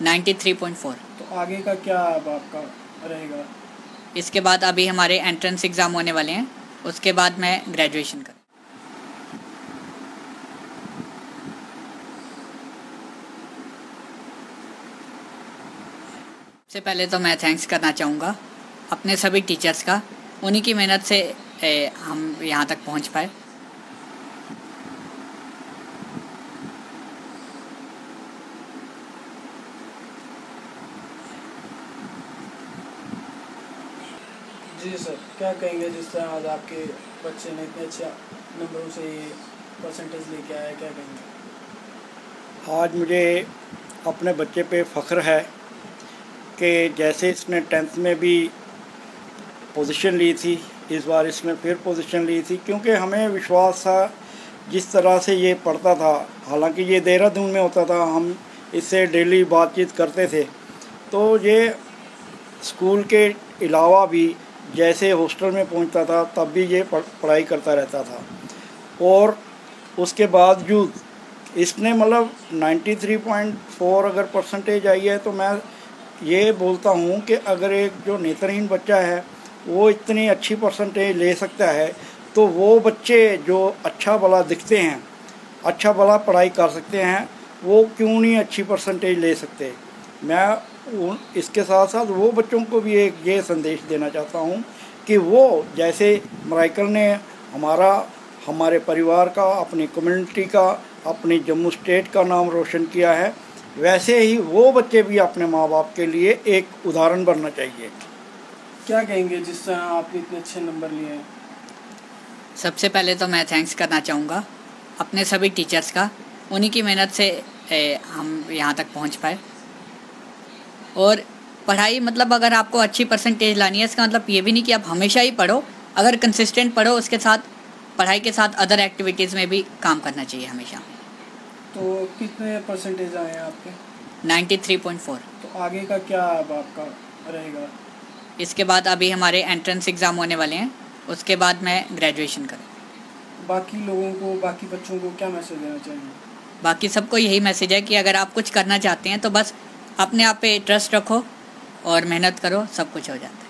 93.4। तो आगे का क्या अब आपका रहेगा? इसके बाद अभी हमारे एंट्रेंस एग्ज़ाम होने वाले हैं, उसके बाद मैं ग्रेजुएशन कर। सबसे पहले तो मैं थैंक्स करना चाहूँगा अपने सभी टीचर्स का। उन्हीं की मेहनत से हम यहाँ तक पहुँच पाए। जी सर, क्या कहेंगे जिस तरह आज आपके बच्चे ने इतने अच्छे नंबरों से ये परसेंटेज लेके आया, क्या कहेंगे? आज मुझे अपने बच्चे पे फ़ख्र है कि जैसे इसने 10th में भी पोजीशन ली थी, इस बार इसमें फिर पोजीशन ली थी, क्योंकि हमें विश्वास था जिस तरह से ये पढ़ता था। हालांकि ये देहरादून में होता था, हम इससे डेली बातचीत करते थे, तो ये स्कूल के अलावा भी जैसे हॉस्टल में पहुंचता था तब भी ये पढ़ाई करता रहता था। और उसके बावजूद इसने मतलब 93.4 अगर परसेंटेज आई है, तो मैं ये बोलता हूँ कि अगर एक जो नेत्रहीन बच्चा है वो इतनी अच्छी परसेंटेज ले सकता है, तो वो बच्चे जो अच्छा भला दिखते हैं, अच्छा भला पढ़ाई कर सकते हैं, वो क्यों नहीं अच्छी परसेंटेज ले सकते। मैं इसके साथ साथ वो बच्चों को भी एक ये संदेश देना चाहता हूँ कि वो जैसे माइकल ने हमारे परिवार का, अपनी कम्युनिटी का, अपनी जम्मू स्टेट का नाम रोशन किया है, वैसे ही वो बच्चे भी अपने माँ बाप के लिए एक उदाहरण बनना चाहिए। क्या कहेंगे जिस तरह आपने इतने अच्छे नंबर लिए हैं? सबसे पहले तो मैं थैंक्स करना चाहूँगा अपने सभी टीचर्स का। उन्हीं की मेहनत से हम यहाँ तक पहुँच पाए। और पढ़ाई मतलब अगर आपको अच्छी परसेंटेज लानी है, इसका मतलब ये भी नहीं कि आप हमेशा ही पढ़ो। अगर कंसिस्टेंट पढ़ो, उसके साथ पढ़ाई के साथ अदर एक्टिविटीज़ में भी काम करना चाहिए हमेशा। तो कितने परसेंटेज आए हैं आपके? 93.4। तो आगे का क्या अब आपका रहेगा? इसके बाद अभी हमारे एंट्रेंस एग्ज़ाम होने वाले हैं, उसके बाद मैं ग्रेजुएशन करूँ। बाकी लोगों को, बाकी बच्चों को क्या मैसेज देना चाहिए? बाकी सबको यही मैसेज है कि अगर आप कुछ करना चाहते हैं तो बस अपने आप पे ट्रस्ट रखो और मेहनत करो, सब कुछ हो जाए।